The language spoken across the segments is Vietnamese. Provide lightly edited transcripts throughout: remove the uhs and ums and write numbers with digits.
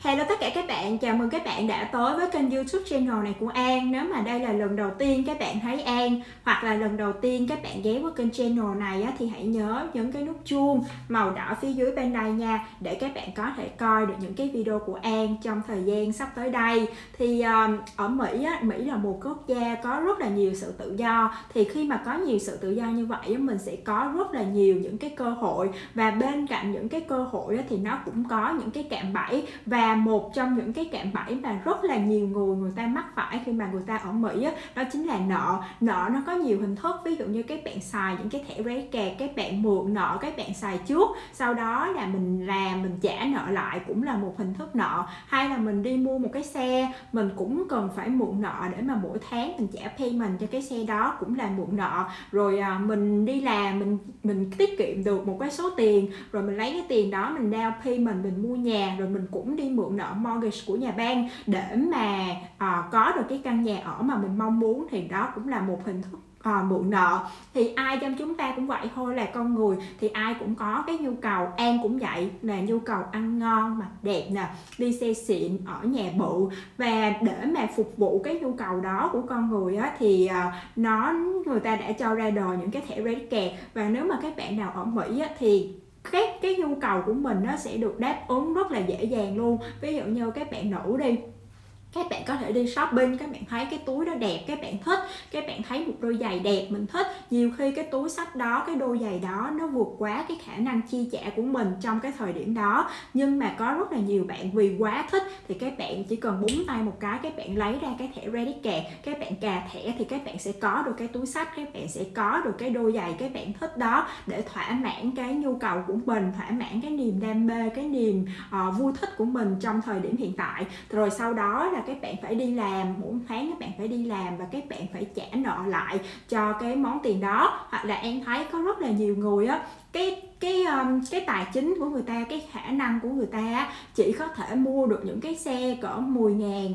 Hello tất cả các bạn, chào mừng các bạn đã tới với kênh YouTube channel này của An. Nếu mà đây là lần đầu tiên các bạn thấy An hoặc là lần đầu tiên các bạn ghé qua kênh channel này á, thì hãy nhớ nhấn cái nút chuông màu đỏ phía dưới bên đây nha, để các bạn có thể coi được những cái video của An trong thời gian sắp tới đây. Thì ở Mỹ á, Mỹ là một quốc gia có rất là nhiều sự tự do. Thì khi mà có nhiều sự tự do như vậy á, mình sẽ có rất là nhiều những cái cơ hội, và bên cạnh những cái cơ hội á, thì nó cũng có những cái cạm bẫy. Và một trong những cái cạm bẫy mà rất là nhiều người ta mắc phải khi mà người ta ở Mỹ á, đó chính là nợ. Nợ nó có nhiều hình thức, ví dụ như các bạn xài những cái thẻ credit card, các bạn mượn nợ, các bạn xài trước, sau đó là mình trả nợ lại cũng là một hình thức nợ. Hay là mình đi mua một cái xe, mình cũng cần phải mượn nợ để mà mỗi tháng mình trả payment cho cái xe đó, cũng là mượn nợ. Rồi mình đi làm, mình tiết kiệm được một cái số tiền, rồi mình lấy cái tiền đó mình down payment, mình mua nhà, rồi mình cũng đi mượn nợ mortgage của nhà băng để mà có được cái căn nhà ở mà mình mong muốn, thì đó cũng là một hình thức mượn nợ. Thì ai trong chúng ta cũng vậy thôi, là con người thì ai cũng có cái nhu cầu. An cũng vậy, là nhu cầu ăn ngon, mặc đẹp nè, đi xe xịn, ở nhà bự. Và để mà phục vụ cái nhu cầu đó của con người á, thì người ta đã cho ra đời những cái thẻ credit card. Và nếu mà các bạn nào ở Mỹ á, thì cái nhu cầu của mình nó sẽ được đáp ứng rất là dễ dàng luôn. Ví dụ như các bạn nữ đi, các bạn có thể đi shopping, các bạn thấy cái túi đó đẹp, các bạn thích, các bạn thấy một đôi giày đẹp mình thích, nhiều khi cái túi xách đó, cái đôi giày đó nó vượt quá cái khả năng chi trả của mình trong cái thời điểm đó. Nhưng mà có rất là nhiều bạn vì quá thích thì các bạn chỉ cần búng tay một cái, các bạn lấy ra cái thẻ credit card, các bạn cà thẻ thì các bạn sẽ có được cái túi xách, các bạn sẽ có được cái đôi giày các bạn thích đó, để thỏa mãn cái nhu cầu của mình, thỏa mãn cái niềm đam mê, cái niềm vui thích của mình trong thời điểm hiện tại. Rồi sau đó là các bạn phải đi làm, mỗi tháng các bạn phải đi làm và các bạn phải trả nợ lại cho cái món tiền đó. Hoặc là An thấy có rất là nhiều người á, cái tài chính của người ta, cái khả năng của người ta chỉ có thể mua được những cái xe cỡ 10.000,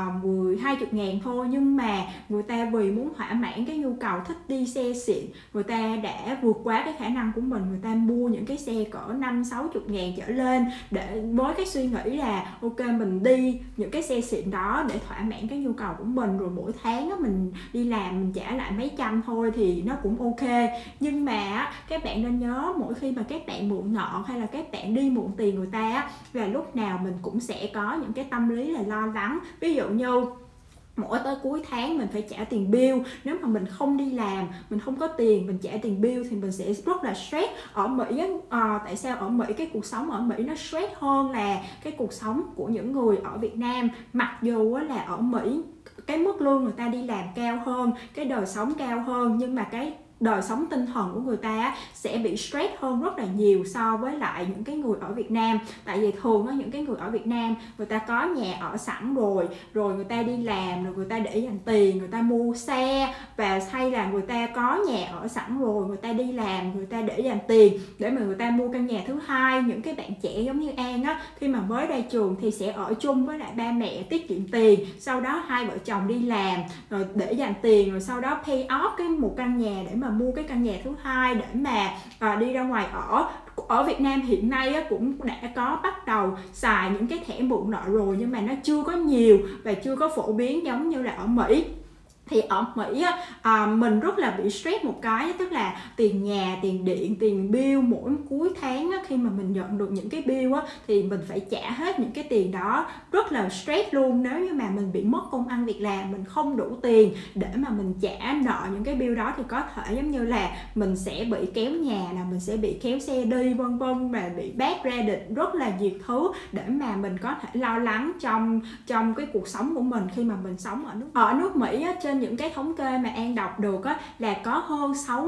20 ngàn thôi, nhưng mà người ta vì muốn thỏa mãn cái nhu cầu thích đi xe xịn, người ta đã vượt quá cái khả năng của mình, người ta mua những cái xe cỡ 50-60 ngàn trở lên, để với cái suy nghĩ là ok, mình đi những cái xe xịn đó để thỏa mãn cái nhu cầu của mình, rồi mỗi tháng á, mình đi làm mình trả lại mấy trăm thôi thì nó cũng ok. Nhưng mà các bạn nên nhớ, mỗi khi mà các bạn mượn nợ hay là các bạn đi mượn tiền người ta là lúc nào mình cũng sẽ có những cái tâm lý là lo lắng. Ví dụ như mỗi tới cuối tháng mình phải trả tiền bill, nếu mà mình không đi làm, mình không có tiền, mình trả tiền bill thì mình sẽ rất là stress. Ở Mỹ tại sao ở Mỹ cái cuộc sống ở Mỹ nó stress hơn là cái cuộc sống của những người ở Việt Nam? Mặc dù là ở Mỹ cái mức lương người ta đi làm cao hơn, cái đời sống cao hơn, nhưng mà cái đời sống tinh thần của người ta sẽ bị stress hơn rất là nhiều so với lại những cái người ở Việt Nam. Tại vì thường những cái người ở Việt Nam người ta có nhà ở sẵn rồi người ta đi làm, rồi người ta để dành tiền, người ta mua xe, và hay là người ta có nhà ở sẵn rồi, người ta đi làm, người ta để dành tiền để mà người ta mua căn nhà thứ hai. Những cái bạn trẻ giống như An á, khi mà mới ra trường thì sẽ ở chung với lại ba mẹ, tiết kiệm tiền, sau đó hai vợ chồng đi làm rồi để dành tiền, rồi sau đó pay off một căn nhà để mà mua cái căn nhà thứ hai để mà đi ra ngoài ở. Ở Việt Nam hiện nay cũng đã có bắt đầu xài những cái thẻ mượn nợ rồi, nhưng mà nó chưa có nhiều và chưa có phổ biến giống như là ở Mỹ. Thì ở Mỹ mình rất là bị stress một cái, tức là tiền nhà, tiền điện, tiền bill mỗi cuối tháng khi mà mình nhận được những cái bill thì mình phải trả hết những cái tiền đó, rất là stress luôn. Nếu như mà mình bị mất công ăn việc làm, mình không đủ tiền để mà mình trả nợ những cái bill đó, thì có thể giống như là mình sẽ bị kéo nhà nè, mình sẽ bị kéo xe đi vân vân, và bị bad credit, rất là nhiều thứ để mà mình có thể lo lắng trong cái cuộc sống của mình khi mà mình sống ở nước Mỹ. Trên những cái thống kê mà An đọc được là có hơn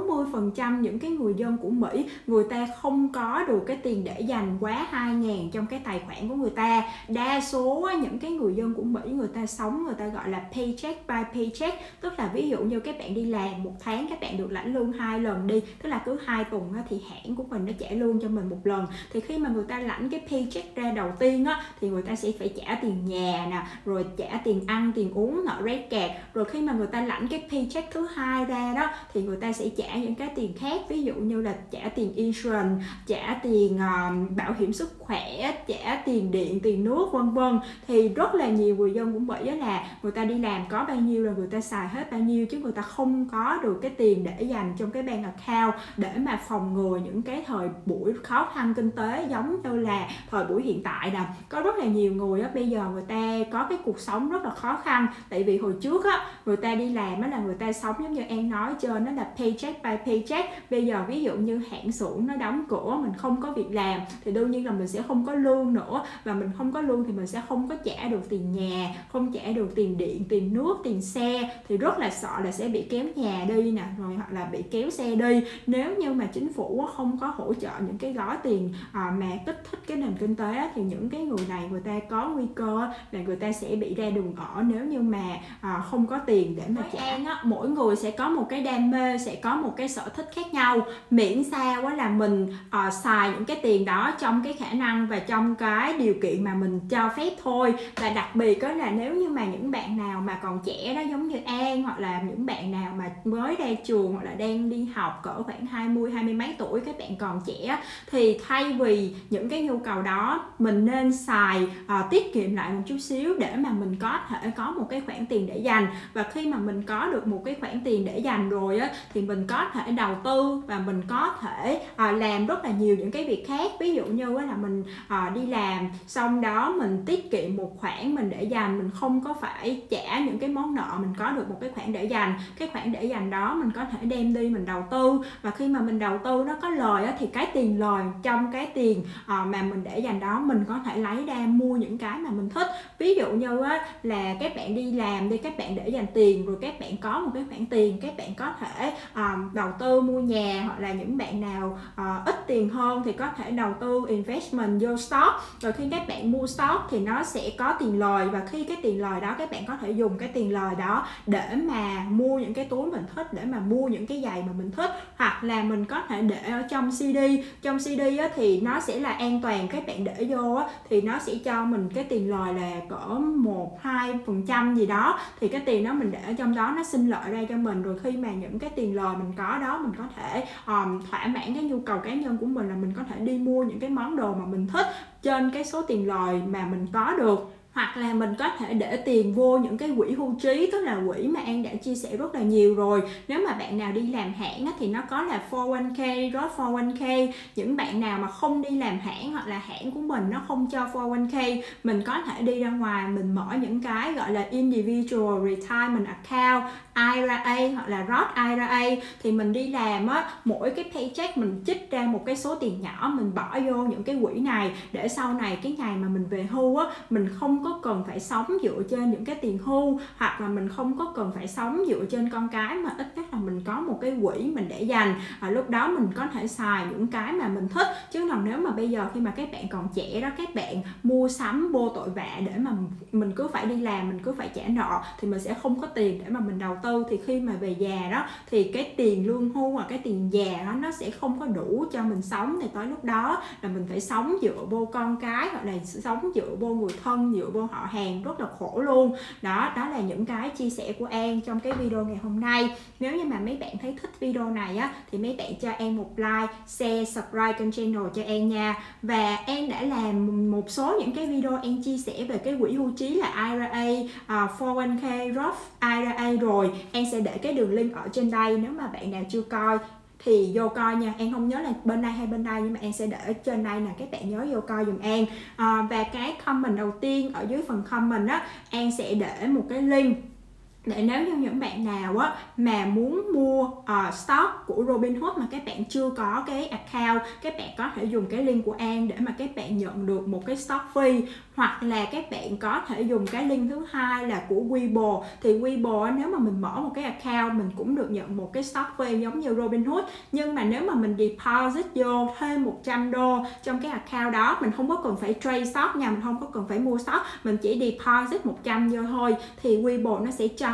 60% những cái người dân của Mỹ, người ta không có được cái tiền để dành quá 2.000 trong cái tài khoản của người ta. Đa số những cái người dân của Mỹ, người ta sống, người ta gọi là paycheck by paycheck, tức là ví dụ như các bạn đi làm một tháng các bạn được lãnh lương 2 lần đi, tức là cứ 2 tuần thì hãng của mình nó trả lương cho mình một lần. Thì khi mà người ta lãnh cái paycheck ra đầu tiên thì người ta sẽ phải trả tiền nhà nè, rồi trả tiền ăn, tiền uống, nợ credit card. Rồi khi mà người ta lãnh cái paycheck thứ hai ra đó thì người ta sẽ trả những cái tiền khác, ví dụ như là trả tiền insurance, trả tiền bảo hiểm sức khỏe, trả tiền điện, tiền nước vân vân. Thì rất là nhiều người dân cũng vậy, là người ta đi làm có bao nhiêu là người ta xài hết bao nhiêu, chứ người ta không có được cái tiền để dành trong cái bank account để mà phòng ngừa những cái thời buổi khó khăn kinh tế giống như là thời buổi hiện tại nè. Có rất là nhiều người á, bây giờ người ta có cái cuộc sống rất là khó khăn, tại vì hồi trước á người ta đi làm á là người ta sống giống như An nói trên, nó là paycheck by paycheck. Bây giờ ví dụ như hãng xưởng nó đóng cửa, mình không có việc làm thì đương nhiên là mình sẽ không có lương nữa, và mình không có lương thì mình sẽ không có trả được tiền nhà, không trả được tiền điện, tiền nước, tiền xe, thì rất là sợ là sẽ bị kéo nhà đi nè, rồi hoặc là bị kéo xe đi nếu như mà chính phủ không có hỗ trợ những cái gói tiền mà kích thích cái nền kinh tế. Thì những cái người này người ta có nguy cơ là người ta sẽ bị ra đường ở nếu như mà không có tiền để mà trả. Mỗi người sẽ có một cái đam mê, sẽ có một cái sở thích khác nhau, miễn sao là mình xài những cái tiền đó trong cái khả năng và trong cái điều kiện mà mình cho phép thôi. Và đặc biệt đó là nếu như mà những bạn nào mà còn trẻ đó, giống như An, hoặc là những bạn nào mà mới ra trường hoặc là đang đi học cỡ khoảng 20 mấy tuổi, các bạn còn trẻ, thì thay vì những cái nhu cầu đó mình nên xài tiết kiệm lại một chút xíu để mà mình có thể có một cái khoản tiền để dành. Và khi mà mình có được một cái khoản tiền để dành rồi á, thì mình có thể đầu tư và mình có thể làm rất là nhiều những cái việc khác. Ví dụ như là mình đi làm xong đó mình tiết kiệm một khoản mình để dành, mình không có phải trả những cái món nợ, mình có được một cái khoản để dành. Cái khoản để dành đó mình có thể đem đi mình đầu tư, và khi mà mình đầu tư nó có lời á, thì cái tiền lời trong cái tiền mà mình để dành đó mình có thể lấy ra mua những cái mà mình thích. Ví dụ như là các bạn đi làm đi, các bạn để dành tiền rồi các bạn có một cái khoản tiền, các bạn có thể đầu tư mua nhà, hoặc là những bạn nào ít tiền hơn thì có thể đầu tư investment vô stock. Rồi khi các bạn mua stock thì nó sẽ có tiền lời, và khi cái tiền lời đó các bạn có thể dùng cái tiền lời đó để mà mua những cái túi mình thích, để mà mua những cái giày mà mình thích, hoặc là mình có thể để ở trong CD. Trong CD á, thì nó sẽ là an toàn, các bạn để vô á, thì nó sẽ cho mình cái tiền lời là cỡ 1-2% gì đó, thì cái tiền đó mình để ở trong đó nó sinh lợi ra cho mình. Rồi khi mà những cái tiền lời mình có đó, mình có thể thỏa mãn cái nhu cầu cá nhân của mình, là mình có thể đi mua những cái món đồ mà mình thích trên cái số tiền lời mà mình có được. Hoặc là mình có thể để tiền vô những cái quỹ hưu trí, tức là quỹ mà An đã chia sẻ rất là nhiều rồi. Nếu mà bạn nào đi làm hãng thì nó có là 401k, Roth 401k. Những bạn nào mà không đi làm hãng hoặc là hãng của mình nó không cho 401k, mình có thể đi ra ngoài mình mở những cái gọi là individual retirement account, IRA hoặc là Roth IRA. Thì mình đi làm á, mỗi cái paycheck mình trích ra một cái số tiền nhỏ, mình bỏ vô những cái quỹ này để sau này cái ngày mà mình về hưu á, mình không có cần phải sống dựa trên những cái tiền hưu, hoặc là mình không có cần phải sống dựa trên con cái, mà ít nhất là mình có một cái quỹ mình để dành. Lúc đó mình có thể xài những cái mà mình thích. Chứ còn nếu mà bây giờ khi mà các bạn còn trẻ đó, các bạn mua sắm vô tội vạ để mà mình cứ phải đi làm, mình cứ phải trả nợ, thì mình sẽ không có tiền để mà mình đầu tư. Thì khi mà về già đó thì cái tiền lương hưu hoặc cái tiền già đó nó sẽ không có đủ cho mình sống. Thì tới lúc đó là mình phải sống dựa vô con cái, hoặc là sống dựa vô người thân, dựa vô họ hàng, rất là khổ luôn. Đó là những cái chia sẻ của An trong cái video ngày hôm nay. Nếu như mà mấy bạn thấy thích video này á, thì mấy bạn cho An một like, share, subscribe kênh channel cho An nha. Và An đã làm một số những cái video An chia sẻ về cái quỹ hưu trí là IRA, 401k, Roth IRA rồi. An sẽ để cái đường link ở trên đây, nếu mà bạn nào chưa coi thì vô coi nha. An không nhớ là bên đây hay bên đây, nhưng mà An sẽ để ở trên đây nè, các bạn nhớ vô coi dùm An. Và cái comment đầu tiên ở dưới phần comment á, An sẽ để một cái link để nếu như những bạn nào á mà muốn mua stock của Robinhood mà các bạn chưa có cái account, các bạn có thể dùng cái link của An để mà các bạn nhận được một cái stock free. Hoặc là các bạn có thể dùng cái link thứ hai là của Webull. Thì Webull nếu mà mình mở một cái account mình cũng được nhận một cái stock free giống như Robinhood. Nhưng mà nếu mà mình deposit vô thêm $100 trong cái account đó, mình không có cần phải trade stock nha, mình không có cần phải mua stock, mình chỉ deposit 100 vô thôi, thì Webull nó sẽ cho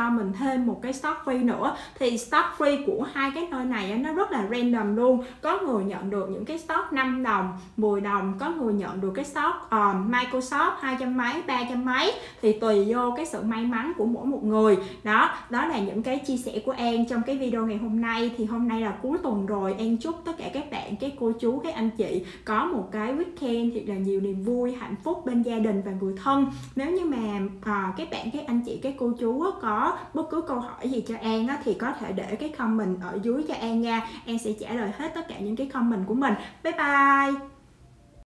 cho mình thêm một cái stock free nữa. Thì stock free của hai cái nơi này nó rất là random luôn. Có người nhận được những cái stock 5 đồng, 10 đồng, có người nhận được cái stock Microsoft 200 mấy, 300 mấy, thì tùy vô cái sự may mắn của mỗi một người. Đó là những cái chia sẻ của An trong cái video ngày hôm nay. Thì hôm nay là cuối tuần rồi, An chúc tất cả các bạn, các cô chú, các anh chị có một cái weekend thật là nhiều niềm vui, hạnh phúc bên gia đình và người thân. Nếu như mà các bạn, các anh chị, các cô chú có bất cứ câu hỏi gì cho An thì có thể để cái comment ở dưới cho An nha. An sẽ trả lời hết tất cả những cái comment của mình. Bye bye.